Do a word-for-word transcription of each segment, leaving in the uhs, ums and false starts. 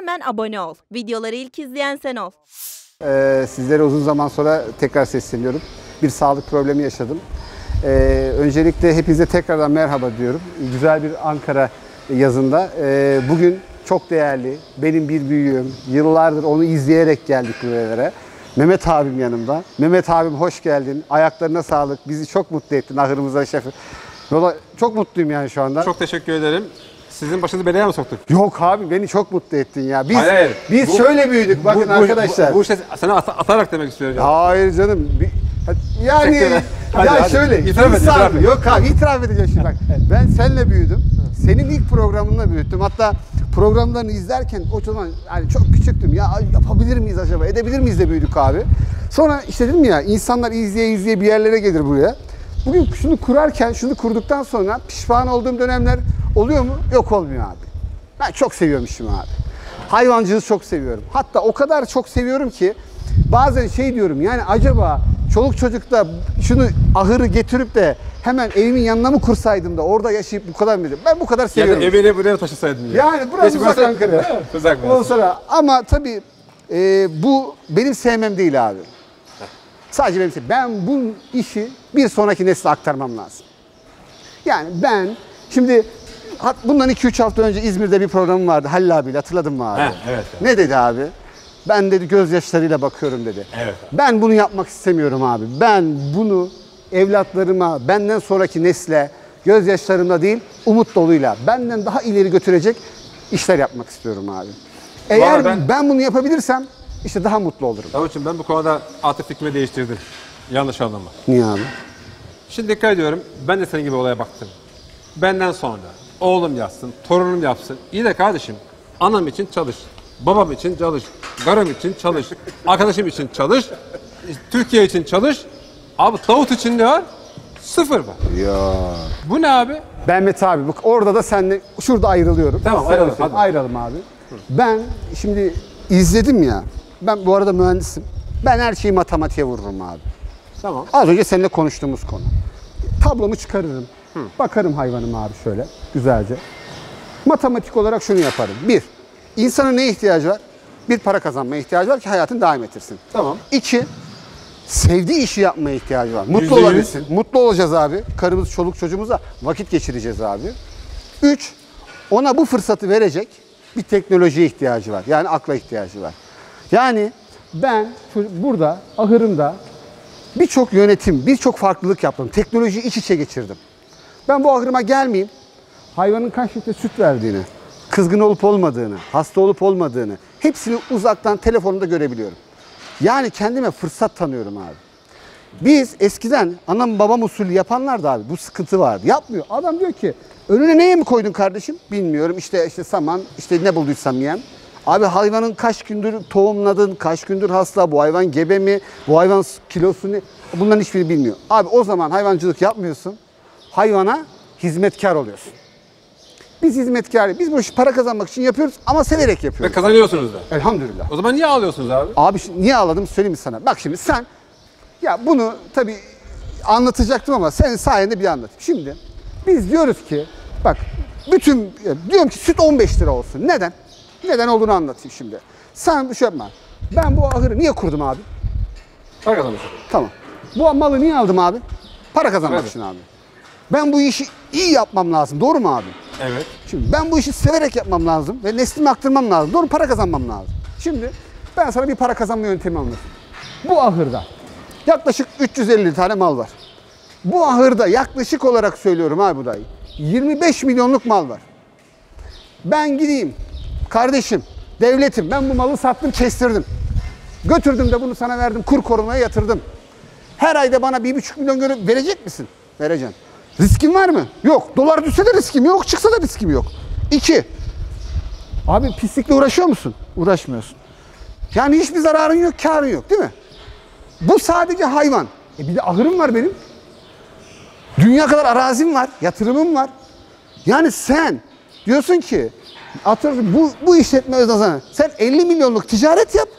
Hemen abone ol. Videoları ilk izleyen sen ol. Ee, sizlere uzun zaman sonra tekrar sesleniyorum. Bir sağlık problemi yaşadım. Ee, öncelikle hepinize tekrardan merhaba diyorum. Güzel bir Ankara yazında. Ee, bugün çok değerli, benim bir büyüğüm. Yıllardır onu izleyerek geldik buralara. Mehmet abim yanımda. Mehmet abim hoş geldin. Ayaklarına sağlık. Bizi çok mutlu ettin ahırımıza şefi. Yola, çok mutluyum yani şu anda. Çok teşekkür ederim. Sizin başınızı belaya mı soktuk? Yok abi, beni çok mutlu ettin ya. Biz, hayır, hayır. biz bu, şöyle büyüdük bakın bu, arkadaşlar. Bu, bu, bu işte sana at atarak demek istiyorum. Hayır canım. Bir, yani hadi, ya hadi. şöyle. İtiraf et, insan- itiraf et. Yok abi, itiraf edeceğim şimdi bak. Ben seninle büyüdüm. Senin ilk programınla büyüttüm. Hatta programlarını izlerken o zaman yani çok küçüktüm. Ya yapabilir miyiz acaba? Edebilir miyiz de büyüdük abi. Sonra işte dedim ya, insanlar izleye izleye bir yerlere gelir buraya. Bugün şunu kurarken, şunu kurduktan sonra pişman olduğum dönemler oluyor mu? Yok, olmuyor abi. Ben çok seviyorum işimi abi. Hayvancılığı çok seviyorum. Hatta o kadar çok seviyorum ki bazen şey diyorum, yani acaba çoluk çocukta şunu ahırı getirip de hemen evimin yanına mı kursaydım da orada yaşayıp bu kadar mıydı? Ben bu kadar seviyorum. Yani evine buraya taşısaydın ya. Yani burası uzak Ankara. Uzak Ondan sonra ama tabii e, bu benim sevmem değil abi. Sadece benim sevmem. Ben bu işi bir sonraki nesle aktarmam lazım. Yani ben şimdi bundan iki üç hafta önce İzmir'de bir programım vardı Halil abiyle, hatırladın mı abi? He, evet, evet. Ne dedi abi? Ben dedi gözyaşlarıyla bakıyorum dedi. Evet. Ben bunu yapmak istemiyorum abi. Ben bunu evlatlarıma, benden sonraki nesle gözyaşlarımla değil, umut doluyla, benden daha ileri götürecek işler yapmak istiyorum abi. Eğer ben, ben, bunu yapabilirsem işte daha mutlu olurum. Onun için ben bu konuda artık fikrimi değiştirdim. Yanlış anlama. Niye abi? Şimdi dikkat ediyorum. Ben de senin gibi olaya baktım. Benden sonra oğlum yapsın, torunum yapsın. İyi de kardeşim, anam için çalış. Babam için çalış. Karım için çalış. Arkadaşım için çalış. Türkiye için çalış. Abi Davut için ne var? Sıfır var. Ya. Bu ne abi? Ben Mete abi, bak orada da seninle şurada ayrılıyorum. Tamam, Sen ayrılalım, sen- hadi. Ayrılalım abi. Ben şimdi izledim ya. Ben bu arada mühendisim. Ben her şeyi matematiğe vururum abi. Tamam. Az önce seninle konuştuğumuz konu. Tablomu çıkarırım. Hı. Bakarım hayvanıma abi şöyle güzelce. Matematik olarak şunu yaparım. Bir, insanın neye ihtiyacı var? Bir, para kazanmaya ihtiyacı var ki hayatını devam ettirsin. Tamam. İki, sevdiği işi yapmaya ihtiyacı var. Mutlu Yüzde yüz. olabilsin. Mutlu olacağız abi. Karımız, çoluk çocuğumuzla vakit geçireceğiz abi. Üç, ona bu fırsatı verecek bir teknolojiye ihtiyacı var. Yani akla ihtiyacı var. Yani ben burada, ahırımda birçok yönetim, birçok farklılık yaptım. Teknolojiyi iç içe geçirdim. Ben bu ahırıma gelmeyeyim, hayvanın kaç litre süt verdiğini, kızgın olup olmadığını, hasta olup olmadığını hepsini uzaktan telefonumda görebiliyorum. Yani kendime fırsat tanıyorum abi. Biz eskiden anam babam usulü yapanlar da abi bu sıkıntı vardı. Yapmıyor. Adam diyor ki önüne neye mi koydun kardeşim? Bilmiyorum. İşte işte saman, işte ne bulduysam yem. Abi hayvanın kaç gündür tohumladın, kaç gündür hasta, bu hayvan gebe mi, bu hayvan kilosu ne? Bunların hiçbirini bilmiyor. Abi o zaman hayvancılık yapmıyorsun. Hayvana hizmetkar oluyorsun. Biz hizmetkar, biz bu işi para kazanmak için yapıyoruz ama severek Ve yapıyoruz. kazanıyorsunuz da. Elhamdülillah. O zaman niye ağlıyorsunuz abi? Abi şimdi niye ağladım söyleyeyim mi sana? Bak şimdi sen, ya bunu tabii anlatacaktım ama senin sayende bir anlatayım. Şimdi biz diyoruz ki, bak bütün, diyorum ki süt on beş lira olsun. Neden? Neden olduğunu anlatayım şimdi. Sen bir şey yapma. Ben bu ahırı niye kurdum abi? Para kazanıyorsun. Tamam. Bu malı niye aldım abi? Para kazanmak Evet. için abi. Ben bu işi iyi yapmam lazım. Doğru mu abi? Evet. Şimdi ben bu işi severek yapmam lazım ve neslimi aktarmam lazım. Doğru, para kazanmam lazım. Şimdi ben sana bir para kazanma yöntemi anlatayım. Bu ahırda yaklaşık üç yüz elli tane mal var. Bu ahırda yaklaşık olarak söylüyorum abi bu dayı. yirmi beş milyonluk mal var. Ben gideyim kardeşim, devletim, ben bu malı sattım, kestirdim. Götürdüm de bunu sana verdim, kur korumaya yatırdım. Her ayda bana bir buçuk milyon göre verecek misin? Vereceğim. Riskin var mı? Yok. Dolar düşse de riskim yok, çıksa da riskim yok. İki, abi pislikle uğraşıyor musun? Uğraşmıyorsun. Yani hiçbir zararın yok, kârın yok değil mi? Bu sadece hayvan. E bir de ahırım var benim. Dünya kadar arazim var, yatırımım var. Yani sen diyorsun ki, atıyorum bu, bu işletme öznazana, sen elli milyonluk ticaret yap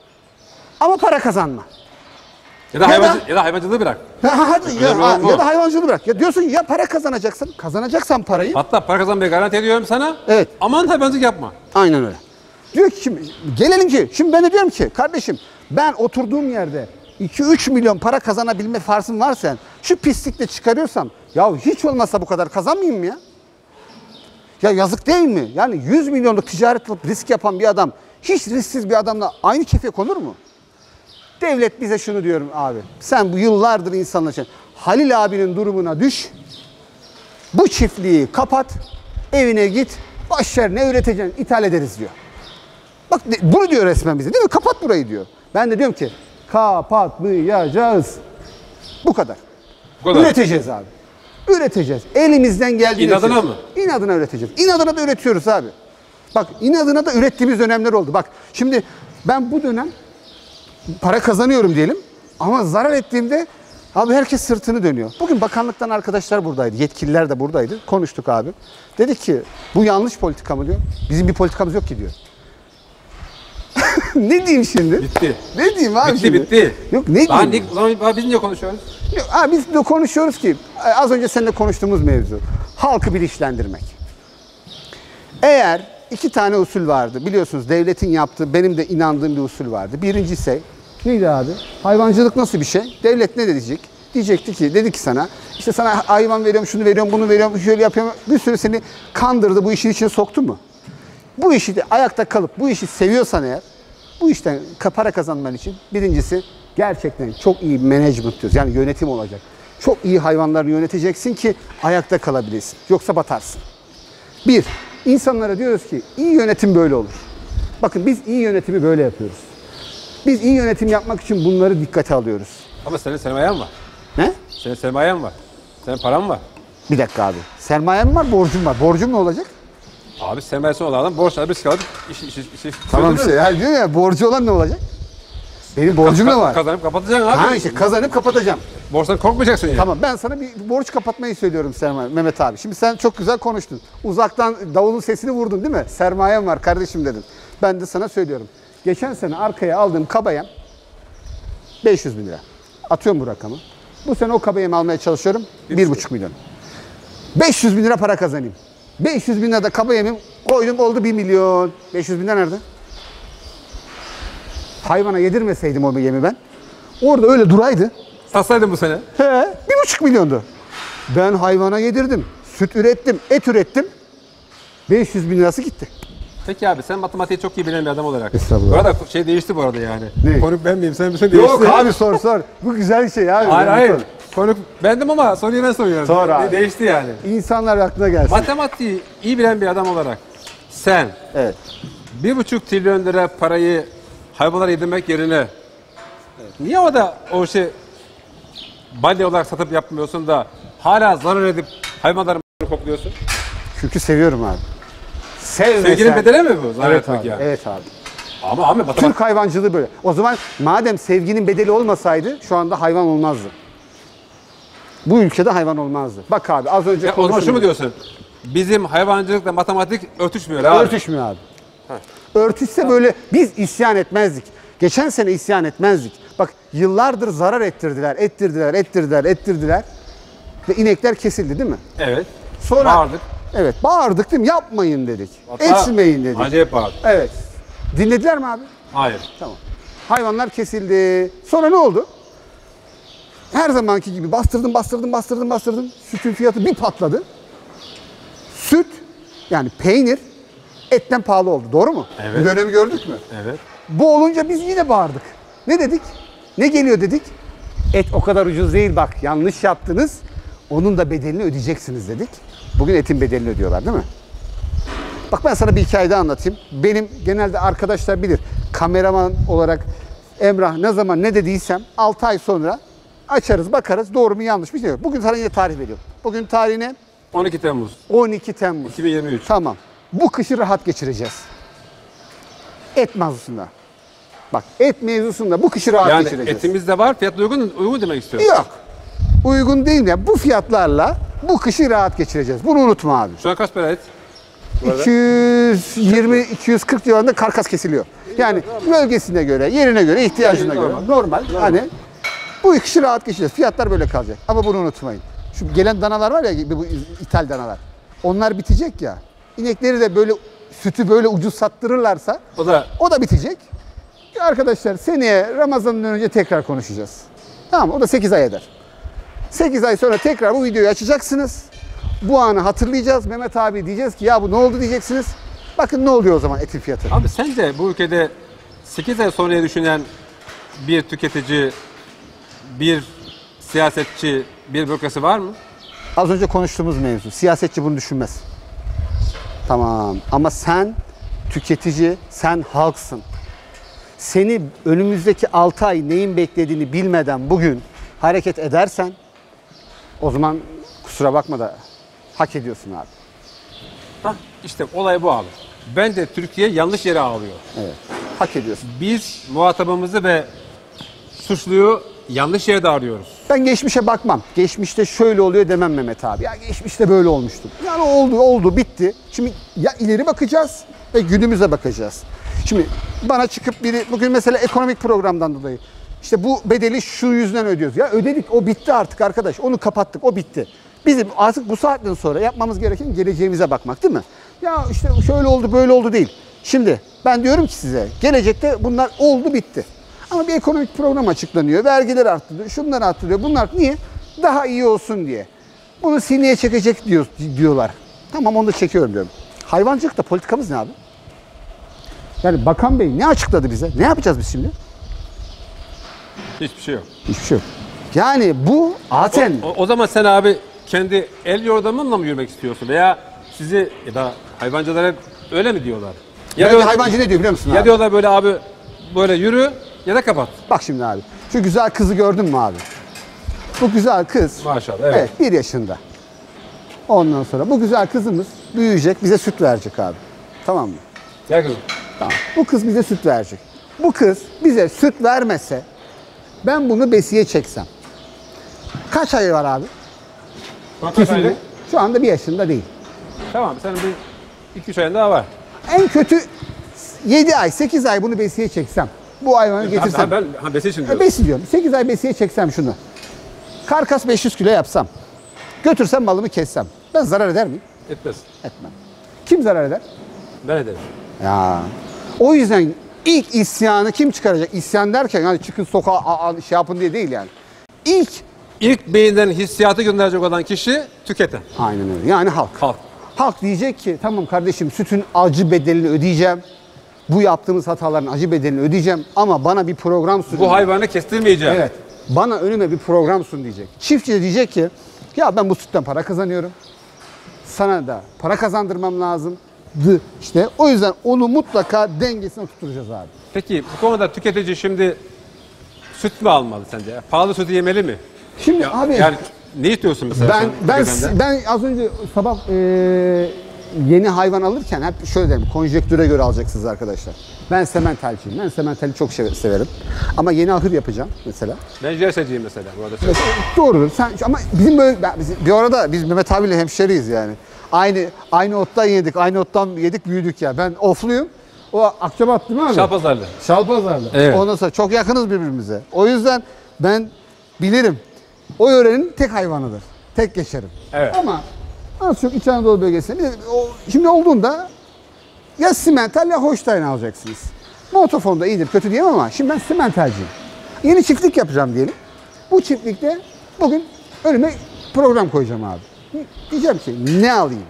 ama para kazanma. Ya da, Ya hayvancı, da- ya da hayvancılığı bırak. Ha, hadi ya, Önemli ha, olan bu. ya da hayvancılığı bırak. Ya diyorsun ya para kazanacaksın. Kazanacaksan parayı. Hatta para kazanmayı garanti ediyorum sana. Evet. Aman hayvancılık yapma. Aynen öyle. Diyor ki şimdi, gelelim ki şimdi ben de diyorum ki kardeşim ben oturduğum yerde iki üç milyon para kazanabilme farzım varsa şu pislikle çıkarıyorsam ya hiç olmazsa bu kadar kazanmayayım mı ya? Ya yazık değil mi? Yani yüz milyonluk ticaret alıp risk yapan bir adam hiç risksiz bir adamla aynı kefeye konur mu? Devlet bize şunu diyorum abi. Sen bu yıllardır insanlar için Halil abinin durumuna düş. Bu çiftliği kapat. Evine git. Başver ne üreteceksin ithal ederiz diyor. Bak bunu diyor resmen bize değil mi? Kapat burayı diyor. Ben de diyorum ki kapatmayacağız. Bu kadar. Bu kadar. Üreteceğiz abi. Üreteceğiz. Elimizden geldiği İnadına üreteceğiz. mı? İnadına üreteceğiz. İnadına da üretiyoruz abi. Bak inadına da ürettiğimiz dönemler oldu. Bak şimdi ben bu dönem para kazanıyorum diyelim ama zarar ettiğimde abi herkes sırtını dönüyor. Bugün bakanlıktan arkadaşlar buradaydı. Yetkililer de buradaydı. Konuştuk abi. Dedik ki bu yanlış politika mı diyor. Bizim bir politikamız yok ki diyor. Ne diyeyim şimdi? Bitti. Ne diyeyim abi bitti, şimdi? Bitti Yok ne Daha diyeyim? ne, o zaman biz niye konuşuyoruz? Yok, abi biz de konuşuyoruz ki az önce seninle konuştuğumuz mevzu. Halkı bilinçlendirmek. Eğer iki tane usul vardı. Biliyorsunuz devletin yaptığı benim de inandığım bir usul vardı. Birincisi neydi abi? Hayvancılık nasıl bir şey? Devlet ne diyecek? Diyecekti ki dedi ki sana işte sana hayvan veriyorum, şunu veriyorum, bunu veriyorum, şöyle yapıyorum. Bir sürü seni kandırdı, bu işin içine soktu mu? Bu işi de ayakta kalıp bu işi seviyorsan eğer bu işten para kazanman için birincisi gerçekten çok iyi management diyoruz. Yani yönetim olacak. Çok iyi hayvanları yöneteceksin ki ayakta kalabilirsin. Yoksa batarsın. Bir, insanlara diyoruz ki iyi yönetim böyle olur. Bakın biz iyi yönetimi böyle yapıyoruz. Biz iyi yönetim yapmak için bunları dikkate alıyoruz. Ama senin sermayen var. Ne? Senin sermayen var. Senin paran var. Bir dakika abi. Sermayem var, borcum var. Borcum ne olacak? Abi sermayesi olan adam borçlar bir sıkılıp işi işi işi. Tamam işte. Yani diyor ya borcu olan ne olacak? Benim borcum da var. Kazanıp kapatacaksın abi. Ha işte kazanıp kapatacağım. Borçtan korkmayacaksın ya. Tamam ben sana bir borç kapatmayı söylüyorum Sermaye, Mehmet abi. Şimdi sen çok güzel konuştun. Uzaktan davulun sesini vurdun değil mi? Sermayem var kardeşim dedin. Ben de sana söylüyorum. Geçen sene arkaya aldığım kabayem beş yüz bin lira. Atıyorum bu rakamı. Bu sene o kabayemi almaya çalışıyorum. bir buçuk milyon. beş yüz bin lira para kazanayım. beş yüz bin lira da kabayemim koydum oldu bir milyon. beş yüz bin lira nerede? Hayvana yedirmeseydim o yemi ben. Orada öyle duraydı. Satsaydın bu sene. He, bir buçuk milyondu. Ben hayvana yedirdim, süt ürettim, et ürettim. beş yüz bin lirası gitti. Peki abi sen matematiği çok iyi bilen bir adam olarak. Estağfurullah. Bu arada şey değişti bu arada yani. Ne? Konuk ben miyim sen bir şey değişti. Yok abi sor sor. Bu güzel şey abi. Hayır Yani hayır. sor. Konuk bendim ama soruyu ben soruyorum. Sor abi. De- değişti yani. İnsanlar aklına gelsin. Matematiği iyi bilen bir adam olarak sen Evet. bir buçuk trilyon lira parayı hayvanlara yedirmek yerine niye o da o şey balya olarak satıp yapmıyorsun da hala zarar edip hayvanları kokluyorsun? Çünkü seviyorum abi. Sevmesen. Sevginin bedeli mi bu? Zarar Evet etmek abi. yani. Evet abi. Ama abi matematik. Türk hayvancılığı böyle. O zaman madem sevginin bedeli olmasaydı şu anda hayvan olmazdı. Bu ülkede hayvan olmazdı. Bak abi az önce Ya, o zaman konuştum. şu mu diyorsun? Bizim hayvancılıkla matematik örtüşmüyor abi. Örtüşmüyor abi. Örtüşse böyle biz isyan etmezdik. Geçen sene isyan etmezdik. Bak yıllardır zarar ettirdiler, ettirdiler, ettirdiler, ettirdiler. Ve inekler kesildi değil mi? Evet. Sonra Bağırdık. Evet bağırdık değil mi? Yapmayın dedik. Hatta Etmeyin dedik. Acayip bağırdık. Evet. Dinlediler mi abi? Hayır. Tamam. Hayvanlar kesildi. Sonra ne oldu? Her zamanki gibi bastırdım, bastırdım, bastırdım, bastırdım. Sütün fiyatı bir patladı. Süt, yani peynir etten pahalı oldu. Doğru mu? Evet. Bu dönemi gördük mü? Evet. Bu olunca biz yine bağırdık. Ne dedik? Ne geliyor dedik? Et o kadar ucuz değil bak. Yanlış yaptınız. Onun da bedelini ödeyeceksiniz dedik. Bugün etin bedelini ödüyorlar değil mi? Bak ben sana bir hikaye daha anlatayım. Benim genelde arkadaşlar bilir. Kameraman olarak Emrah ne zaman ne dediysem altı ay sonra açarız bakarız doğru mu yanlış mı diyor. Bugün sana yine tarih veriyorum. Bugün tarihine on iki Temmuz on iki Temmuz. iki bin yirmi üç. Tamam. Bu kışı rahat geçireceğiz. Et mevzusunda. Bak et mevzusunda bu kışı rahat Yani geçireceğiz. etimiz de var, fiyat uygun, uygun demek istiyorum. Yok. Uygun değil ya. Bu fiyatlarla bu kışı rahat geçireceğiz. Bunu unutma abi. Şu an kaç para et? iki yüz yirmi iki yüz kırk civarında karkas kesiliyor. Yani bölgesine göre, yerine göre, ihtiyacına göre normal. normal. Hani bu kışı rahat geçireceğiz. Fiyatlar böyle kalacak. Ama bunu unutmayın. Şu gelen danalar var ya bu ithal danalar. Onlar bitecek ya. İnekleri de böyle sütü böyle ucuz sattırırlarsa O da o da bitecek. Ya arkadaşlar seneye Ramazan'dan önce tekrar konuşacağız. Tamam mı? O da sekiz ay eder. sekiz ay sonra tekrar bu videoyu açacaksınız. Bu anı hatırlayacağız. Mehmet abi diyeceğiz ki ya bu ne oldu diyeceksiniz. Bakın ne oluyor o zaman etin fiyatı. abi sence bu ülkede sekiz ay sonraya düşünen bir tüketici, bir siyasetçi, bir bürokrasi var mı? Az önce konuştuğumuz mevzu. Siyasetçi bunu düşünmez. Tamam ama sen tüketici, sen halksın. Seni önümüzdeki altı ay neyin beklediğini bilmeden bugün hareket edersen o zaman kusura bakma da hak ediyorsun abi. Hah, işte olay bu abi. Bence Türkiye yanlış yere ağlıyor. Evet. Hak ediyorsun. Biz muhatabımızı ve suçluyu yanlış yerde arıyoruz. Ben geçmişe bakmam. Geçmişte şöyle oluyor demem Mehmet abi. Ya geçmişte böyle olmuştu. Yani oldu, oldu, bitti. Şimdi ya ileri bakacağız ve günümüze bakacağız. Şimdi bana çıkıp biri bugün mesela ekonomik programdan dolayı işte bu bedeli şu yüzden ödüyoruz. Ya ödedik, o bitti artık arkadaş. Onu kapattık, o bitti. Bizim artık bu saatten sonra yapmamız gereken geleceğimize bakmak değil mi? Ya işte şöyle oldu, böyle oldu değil. Şimdi ben diyorum ki size gelecekte bunlar oldu, bitti. Ama bir ekonomik program açıklanıyor. Vergiler arttırılıyor, şunlar arttırılıyor. Bunlar niye? Daha iyi olsun diye. Bunu sineye çekecek diyor, diyorlar. Tamam onu da çekiyorum diyorum. Hayvancılıkta politikamız ne abi? Yani Bakan Bey ne açıkladı bize? Ne yapacağız biz şimdi? Hiçbir şey yok. Hiçbir şey yok. Yani bu zaten... O, o zaman sen abi kendi el yordamınla mı yürümek istiyorsun? Veya sizi ya da hayvancılar hep öyle mi diyorlar? Ya Ya diyorlar- hayvancı ne diyor biliyor musun Ya abi? diyorlar böyle abi böyle yürü ya da kapat. Bak şimdi abi. Şu güzel kızı gördün mü abi? Bu güzel kız. Maşallah, evet. Evet, bir yaşında. Ondan sonra bu güzel kızımız büyüyecek, bize süt verecek abi. Tamam mı? Gel kızım. Tamam. Bu kız bize süt verecek. Bu kız bize süt vermese ben bunu besiye çeksem. Kaç ayı var abi? Kesinlikle. Şu anda bir yaşında değil. Tamam senin bir iki üç ayın daha var. En kötü yedi ay, sekiz ay bunu besiye çeksem. Bu hayvanı getirsem. Ha, ben ha, besi için E, diyorum. besi diyorum. sekiz ay besiye çeksem şunu. Karkas beş yüz kilo yapsam. Götürsem malımı kessem. Ben zarar eder miyim? Etmez. Etmem. Kim zarar eder? Ben ederim. Ya. O yüzden ilk isyanı kim çıkaracak? İsyan derken hani çıkın sokağa a- a- şey yapın diye değil yani. İlk İlk beyinden hissiyatı gönderecek olan kişi tüketen. aynen öyle. Yani halk. Halk. Halk diyecek ki tamam kardeşim sütün acı bedelini ödeyeceğim. Bu yaptığımız hataların acı bedelini ödeyeceğim ama bana bir program sunun. Bu hayvanı kestirmeyeceğim. Evet. Bana önüme bir program sun diyecek. Çiftçi de diyecek ki ya ben bu sütten para kazanıyorum. Sana da para kazandırmam lazım. İşte o yüzden onu mutlaka dengesine tutturacağız abi. Peki bu konuda tüketici şimdi süt mü almalı sence? Pahalı sütü yemeli mi? Şimdi abi Yani ne istiyorsun mesela ben sen ben tüketenden? ben az önce sabah e, yeni hayvan alırken hep şöyle derim. Konjektüre göre alacaksınız arkadaşlar. Ben sementalciyim. Ben sementali çok sev- severim. Ama yeni ahır yapacağım mesela. Ben jerseciyim mesela bu arada. Mesela doğrudur. Sen ama bizim böyle ben- bizim, bir arada biz Mehmet abiyle hemşeriyiz yani. Aynı aynı ottan yedik, aynı ottan yedik, büyüdük ya. Ben ofluyum. O Akçabat değil mi abi? Şalpazarlı. Şalpazarlı. Evet. Ondan sonra çok yakınız birbirimize. O yüzden ben bilirim. O yörenin tek hayvanıdır. Tek geçerim. Evet. Ama az çok İç Anadolu bölgesinde bir de o, şimdi olduğunda ya simental ya Holstein alacaksınız. Montafon da iyidir, kötü diyemem ama şimdi ben simentalciyim. Yeni çiftlik yapacağım diyelim. Bu çiftlikte bugün önüme program koyacağım abi. Diyeceğim ki ne alayım?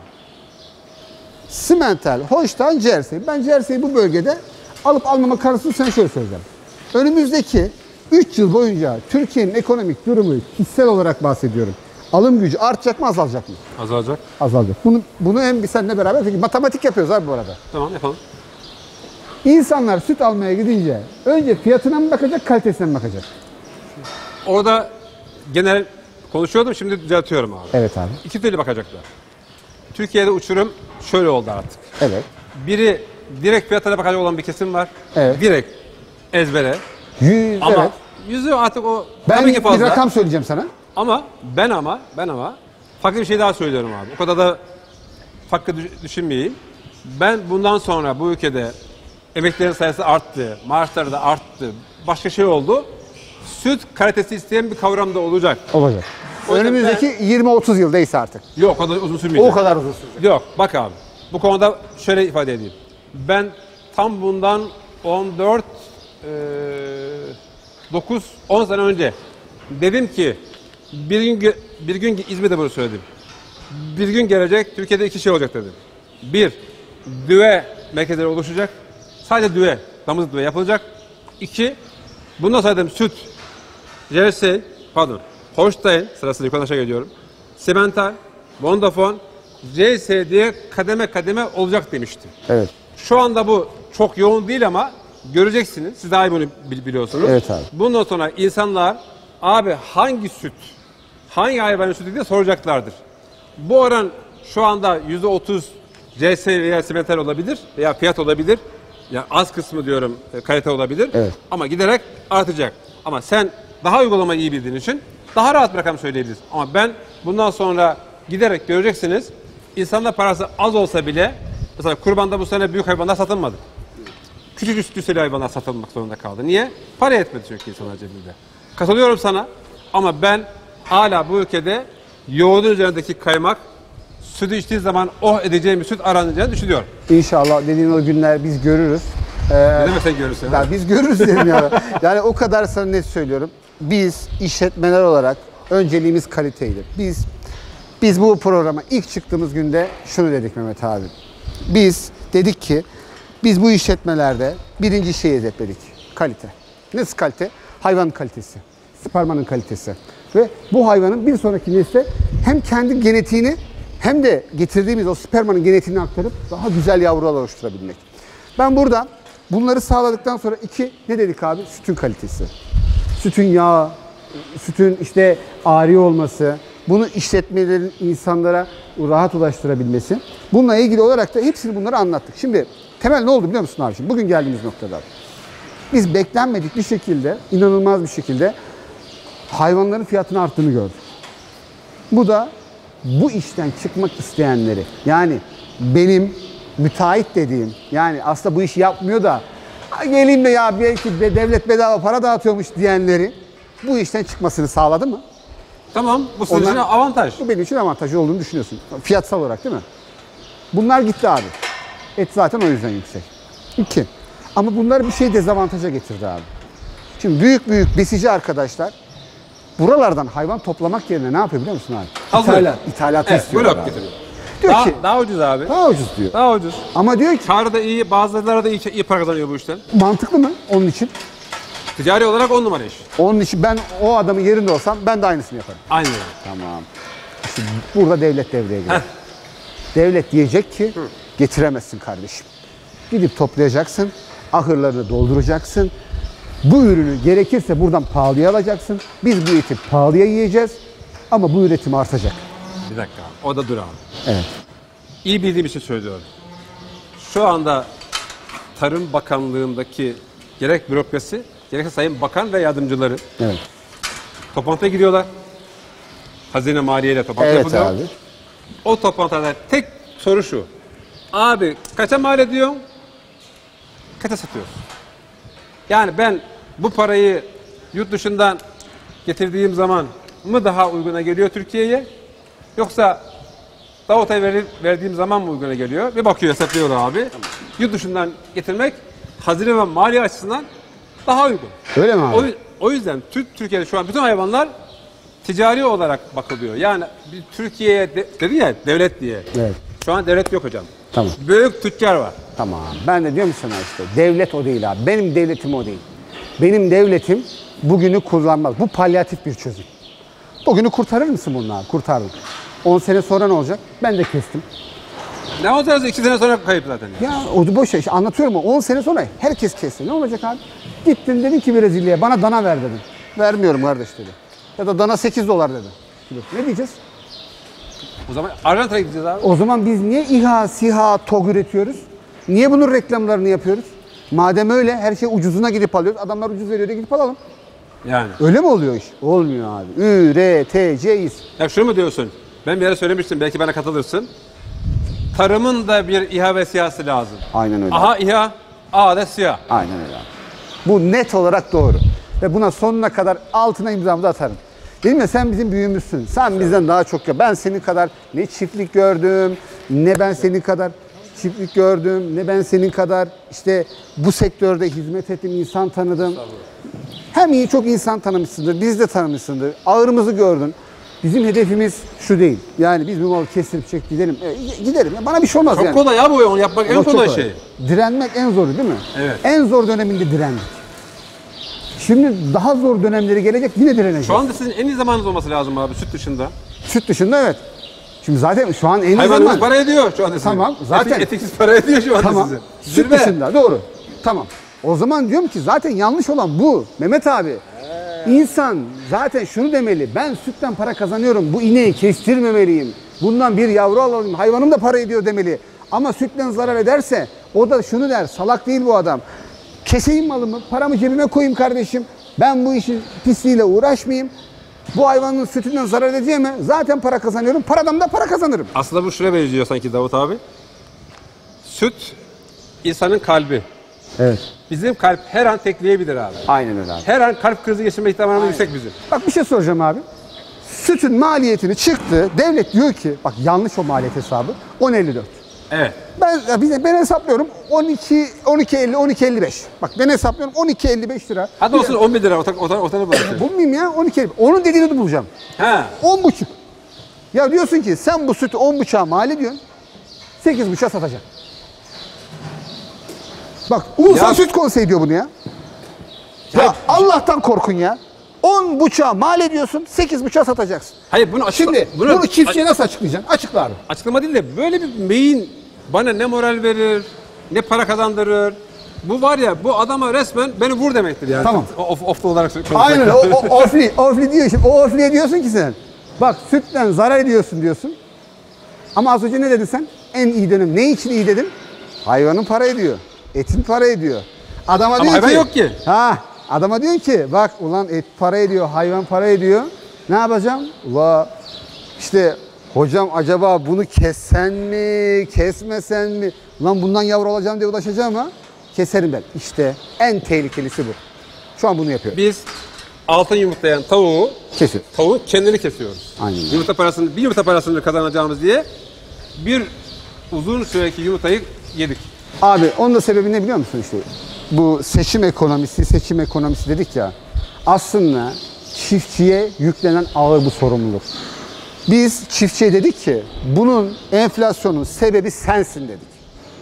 Simental, Holstein, Jersey. Ben Jersey'i bu bölgede alıp almama karşısında sana şöyle söyleyeceğim. Önümüzdeki üç yıl boyunca Türkiye'nin ekonomik durumu hissel olarak bahsediyorum. Alım gücü artacak mı, azalacak mı? Azalacak. Azalacak. Bunu, bunu hem biz seninle beraber peki matematik yapıyoruz abi bu arada. Tamam yapalım. İnsanlar süt almaya gidince önce fiyatına mı bakacak, kalitesine mi bakacak? Orada genel konuşuyordum şimdi düzeltiyorum abi. Evet abi. İki türlü bakacaklar. Türkiye'de uçurum şöyle oldu artık. Evet. Biri direkt fiyatına bakacak olan bir kesim var. Evet. Direkt ezbere. Yüz, Ama evet. yüzü artık o Ben tabii ki bir fazla. rakam söyleyeceğim sana. Ama ben ama ben ama farklı bir şey daha söylüyorum abi. O kadar da farklı düş- düşünmeyeyim. Ben bundan sonra bu ülkede emeklilerin sayısı arttı, maaşları da arttı, başka şey oldu. Süt kalitesi isteyen bir kavram da olacak. Olacak. O yüzden Önümüzdeki yirmi otuz yıldaysa artık. Yok o kadar uzun sürmeyecek. O kadar uzun sürecek. Yok bak abi. Bu konuda şöyle ifade edeyim. Ben tam bundan on dört, dokuz, on sene önce dedim ki bir gün bir gün İzmir'de bunu söyledim. Bir gün gelecek Türkiye'de iki şey olacak dedim. Bir, düve merkezleri oluşacak. Sadece düve, damızlık düve yapılacak. İki, bundan sonra dedim süt, Jersey, pardon, Holstein sırasıyla yukarı aşağı geliyorum. Simmental, Vodafone, J S diye kademe kademe olacak demiştim. Evet. Şu anda bu çok yoğun değil ama göreceksiniz. Siz daha iyi bunu biliyorsunuz. Evet abi. Bundan sonra insanlar abi hangi süt, hangi hayvanın sütü diye soracaklardır. Bu oran şu anda yüzde otuz C S veya simental olabilir veya fiyat olabilir. Ya az kısmı diyorum kalite olabilir. Evet. Ama giderek artacak. Ama sen daha uygulamayı iyi bildiğin için daha rahat bir rakam söyleyebiliriz. Ama ben bundan sonra giderek göreceksiniz. İnsanlar parası az olsa bile mesela kurbanda bu sene büyük hayvanlar satılmadı. Küçük üst cüsseli hayvanlar satılmak zorunda kaldı. Niye? Para etmedi çünkü insanlar cebinde. Katılıyorum sana ama ben hala bu ülkede yoğurdun üzerindeki kaymak sütü içtiği zaman oh edeceğim bir süt aranacağını düşünüyorum. İnşallah dediğin o günler biz görürüz. Ee, Ne demek sen görürsün? ya biz görürüz dedim ya. Yani o kadar sana net söylüyorum. Biz işletmeler olarak önceliğimiz kaliteydi. Biz biz bu programa ilk çıktığımız günde şunu dedik Mehmet abi. Biz dedik ki biz bu işletmelerde birinci şeyi hedefledik. Kalite. Nasıl kalite? Hayvan kalitesi. Spermanın kalitesi. Ve bu hayvanın bir sonraki nesle hem kendi genetiğini hem de getirdiğimiz o spermanın genetiğini aktarıp daha güzel yavrular oluşturabilmek. Ben burada bunları sağladıktan sonra iki ne dedik abi? Sütün kalitesi. Sütün yağı, sütün işte ağrı olması, bunu işletmelerin insanlara rahat ulaştırabilmesi. Bununla ilgili olarak da hepsini bunları anlattık. Şimdi temel ne oldu biliyor musun abi? Şimdi bugün geldiğimiz noktada. Biz beklenmedik bir şekilde, inanılmaz bir şekilde hayvanların fiyatını arttığını gördük. Bu da bu işten çıkmak isteyenleri, yani benim müteahhit dediğim, yani aslında bu işi yapmıyor da geleyim de ya belki de devlet bedava para dağıtıyormuş diyenleri bu işten çıkmasını sağladı mı? Tamam, bu sizin için Onlar- avantaj. Bu benim için avantajı olduğunu düşünüyorsun. Fiyatsal olarak değil mi? Bunlar gitti abi. Et zaten o yüzden yüksek. İki. Ama bunlar bir şey dezavantaja getirdi abi. Şimdi büyük büyük besici arkadaşlar buralardan hayvan toplamak yerine ne yapıyor biliyor musun abi? Hazır. İthalat, ithalatı Evet, istiyorlar blok abi. getiriyor. Diyor Daha, ki daha ucuz abi. daha ucuz diyor. Daha ucuz. Ama diyor ki Karı da iyi, bazıları da iyi, iyi para kazanıyor bu işten. mantıklı mı onun için? Ticari olarak on numara iş. Onun için ben o adamın yerinde olsam ben de aynısını yaparım. Aynen öyle. Tamam. İşte burada devlet devreye giriyor. Devlet diyecek ki getiremezsin kardeşim. Gidip toplayacaksın, ahırlarını dolduracaksın. Bu ürünü gerekirse buradan pahalıya alacaksın. Biz bu eti pahalıya yiyeceğiz ama bu üretim artacak. Bir dakika abi. O da dur abi. Evet. İyi bildiğim için söylüyorum. Şu anda Tarım Bakanlığı'ndaki gerek bürokrasi, gerekse Sayın Bakan ve yardımcıları Evet. toplantıya giriyorlar. Hazine Maliye ile toplantı Evet yapılıyor. abi. O toplantıda tek soru şu. Abi kaça mal ediyorsun? Kaça satıyorsun? Yani ben bu parayı yurt dışından getirdiğim zaman mı daha uyguna geliyor Türkiye'ye? Yoksa Davut'a verip, verdiğim zaman mı uyguna geliyor? Bir bakıyor hesaplıyor abi. Yurt dışından getirmek hazine ve maliye açısından daha uygun. Öyle mi abi? O, o yüzden Türk Türkiye'de şu an bütün hayvanlar ticari olarak bakılıyor. Yani bir Türkiye'ye de, dedi ya devlet diye. Evet. Şu an devlet yok hocam. Tamam. Büyük tüccar var. Tamam. Ben de diyorum sana işte devlet o değil abi. Benim devletim o değil. Benim devletim bugünü kullanmaz. Bu palyatif bir çözüm. Bugünü kurtarır mısın bununla abi? Kurtardım. on sene sonra ne olacak? Ben de kestim. Ne olacak? iki sene sonra kayıp zaten. Ya o boş ver. İşte anlatıyorum on sene sonra herkes kesti. Ne olacak abi? Gittin dedin ki Brezilya'ya bana dana ver dedin. Vermiyorum kardeş dedi. Ya da dana sekiz dolar dedi. Ne diyeceğiz? O zaman Arjantin'e gideceğiz abi. O zaman biz niye İHA, SİHA, TOG üretiyoruz? Niye bunun reklamlarını yapıyoruz? Madem öyle her şey ucuzuna gidip alıyoruz. Adamlar ucuz veriyor diye gidip alalım. Yani. Öyle mi oluyor iş? Olmuyor abi. Üreteceğiz. Ya şunu mu diyorsun? Ben bir yere söylemiştim. Belki bana katılırsın. Tarımın da bir İHA ve SİHA'sı lazım. Aynen öyle. Aha İHA, A da SİHA. Aynen öyle abi. Bu net olarak doğru. Ve buna sonuna kadar altına imzamı da atarım. Dedim ya sen bizim büyüğümüzsün. Sen bizden daha çok ya. Ben senin kadar ne çiftlik gördüm, ne ben senin kadar. çiftlik gördüm, ne ben senin kadar işte bu sektörde hizmet ettim, insan tanıdım. Hem iyi çok insan tanımışsındır, biz de tanımışsındır. Ağırımızı gördün. Bizim hedefimiz şu değil. Yani biz bu malı kestirip çek gidelim. E, gidelim. Bana bir şey olmaz Çok yani. kolay ya bu onu yapmak en Ama çok kolay kolay. şey. Direnmek en zoru değil mi? Evet. En zor döneminde direndik. Şimdi daha zor dönemleri gelecek, yine direneceğiz. Şu anda sizin en iyi zamanınız olması lazım abi süt dışında. Süt dışında evet. Şimdi zaten şu an en iyi Hayvanınız zaman. para ediyor şu anda sizin. Tamam, zaten- Etik, etiksiz para ediyor şu anda Tamam. size. Süt Zirve. dışında doğru. Tamam. O zaman diyorum ki zaten yanlış olan bu. Mehmet abi. İnsan zaten şunu demeli. Ben sütten para kazanıyorum. Bu ineği kestirmemeliyim. Bundan bir yavru alalım. Hayvanım da para ediyor demeli. Ama sütten zarar ederse o da şunu der. Salak değil bu adam. Keseyim malımı, paramı cebime koyayım kardeşim. Ben bu işin pisliğiyle uğraşmayayım. Bu hayvanın sütünden zarar edeceğime zaten para kazanıyorum. Paradan da para kazanırım. Aslında bu şuraya benziyor sanki Davut abi. Süt insanın kalbi. Evet. Bizim kalp her an tekleyebilir abi. Aynen öyle abi. Her an kalp krizi geçirme ihtimalimiz yüksek bizim. Bak bir şey soracağım abi. Sütün maliyetini çıktı. Devlet diyor ki, bak yanlış o maliyet hesabı. on elli dört. Evet. Ben bize ben hesaplıyorum on iki on iki elli on iki elli beş. Bak ben hesaplıyorum on iki elli beş lira. Hadi olsun on bin lira otak otak otanı bulursun. Bulmayayım ya on iki elli. Onun dediğini de bulacağım. Ha. on buçuk. Ya diyorsun ki sen bu sütü on buçuğa mal ediyorsun. sekiz buçuğa satacaksın. Bak Ulusal Ya- Süt Konseyi diyor bunu ya. Ya Ya- Allah'tan korkun ya. on buçuğa mal ediyorsun, sekiz buçuğa satacaksın. Hayır bunu açıkla. Şimdi bunu, çiftçiye nasıl açıklayacaksın? Açıkla abi. Açıklama değil de böyle bir beyin bana ne moral verir, ne para kazandırır. Bu var ya bu adama resmen beni vur demektir yani. Tamam. Of, ofta olarak konuşmak. Aynen o, o ofli, ofli diyor şimdi. O ofliye diyorsun ki sen. Bak sütten zarar ediyorsun diyorsun. Ama az önce ne dedin sen? En iyi dönem. Ne için iyi dedin? Hayvanın para ediyor. Etin para ediyor. Adama Ama diyor hayvan ki, yok ki. Ha, adama diyor ki bak ulan et para ediyor, hayvan para ediyor. Ne yapacağım? Ula işte hocam acaba bunu kessen mi, kesmesen mi? Lan bundan yavru alacağım diye uğraşacağım ha. Keserim ben. İşte en tehlikelisi bu. Şu an bunu yapıyorum. Biz altın yumurtlayan tavuğu, Kesiyor. tavuğu kendini kesiyoruz. Aynen öyle. Yumurta parasını, bir yumurta parasını kazanacağımız diye bir uzun süreki yumurtayı yedik. Abi onun da sebebi ne biliyor musun işte? Bu seçim ekonomisi, seçim ekonomisi dedik ya. Aslında çiftçiye yüklenen ağır bu sorumluluk. Biz çiftçiye dedik ki bunun enflasyonun sebebi sensin dedik.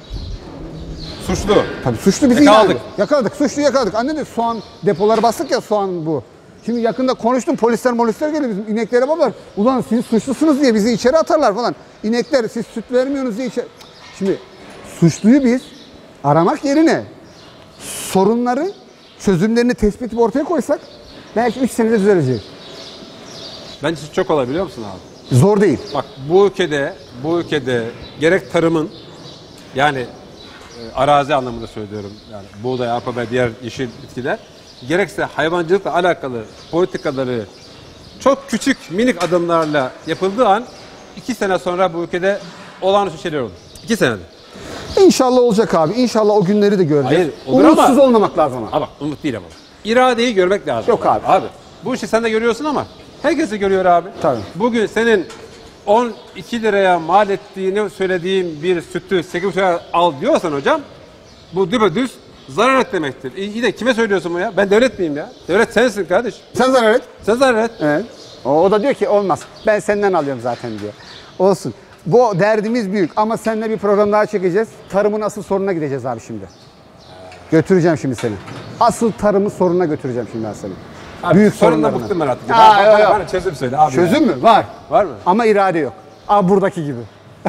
Suçlu. Tabii suçlu bizi Yakaladık. yakaladık. Yakaladık, suçlu yakaladık. Anne de soğan depoları bastık ya soğan bu. Şimdi yakında konuştum polisler molisler geliyor bizim ineklere bakar. Ulan siz suçlusunuz diye bizi içeri atarlar falan. İnekler siz süt vermiyorsunuz diye içeri. Şimdi suçluyu biz aramak yerine sorunları, çözümlerini tespit edip ortaya koysak belki üç senede düzelecek. Bence çok kolay biliyor musun abi? Zor değil. Bak bu ülkede, bu ülkede gerek tarımın yani e, arazi anlamında söylüyorum yani buğday, arpa ve diğer yeşil bitkiler gerekse hayvancılıkla alakalı politikaları çok küçük minik adımlarla yapıldığı an iki sene sonra bu ülkede olağanüstü şeyler olur. İki senede. İnşallah olacak abi. İnşallah o günleri de göreceğiz. Hayır, olur ama- Umutsuz olmamak lazım ama. Ama bak umut değil ama. İradeyi görmek lazım. Yok abi. Abi bu işi sen de görüyorsun ama herkes de görüyor abi. Tabii. Bugün senin on iki liraya mal ettiğini söylediğin bir sütü sekiz buçuk liraya al diyorsan hocam bu düpedüz zarar et demektir. İyi iyi de kime söylüyorsun bu ya? Ben devlet miyim ya? Devlet sensin kardeş. Sen zarar et. Sen zarar et. Evet. O, o da diyor ki olmaz. Ben senden alıyorum zaten diyor. Olsun. Bu derdimiz büyük ama seninle bir program daha çekeceğiz. Tarımın asıl sorununa gideceğiz abi şimdi. Götüreceğim şimdi seni. Asıl tarımın sorununa götüreceğim şimdi ben seni. Abi, büyük sorunla sorunlarına. bıktım ben artık. Aa, Bana- yok, bana- yok. bana çözüm söyle abi. Çözüm ya. mü? Var. Var mı? Ama irade yok. Abi buradaki gibi.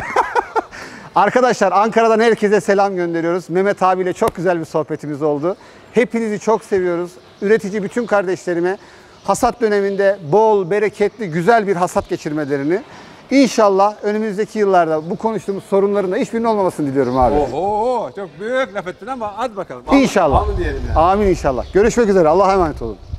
Arkadaşlar Ankara'dan herkese selam gönderiyoruz. Mehmet abiyle çok güzel bir sohbetimiz oldu. Hepinizi çok seviyoruz. Üretici bütün kardeşlerime hasat döneminde bol, bereketli, güzel bir hasat geçirmelerini, İnşallah önümüzdeki yıllarda bu konuştuğumuz sorunların da hiçbirinin olmamasını diliyorum abi. Oho çok büyük laf ettin ama hadi bakalım. İnşallah. Amin diyelim ya. Amin inşallah. Görüşmek üzere. Allah'a emanet olun.